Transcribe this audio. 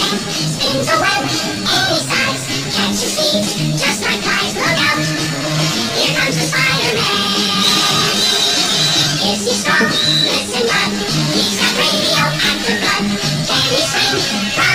Spins a web any size. Catch you see, just like flies. Look out! Here comes the Spider-Man. Is he strong? Listen, bud. He's got radioactive blood. Can he swing?